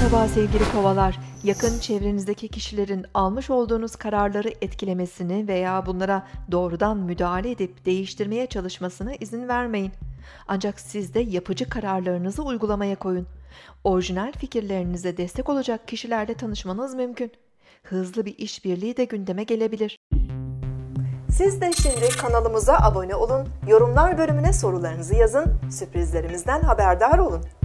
Merhaba sevgili kovalar. Yakın çevrenizdeki kişilerin almış olduğunuz kararları etkilemesini veya bunlara doğrudan müdahale edip değiştirmeye çalışmasına izin vermeyin. Ancak siz de yapıcı kararlarınızı uygulamaya koyun. Orijinal fikirlerinize destek olacak kişilerle tanışmanız mümkün. Hızlı bir işbirliği de gündeme gelebilir. Siz de şimdi kanalımıza abone olun, yorumlar bölümüne sorularınızı yazın, sürprizlerimizden haberdar olun.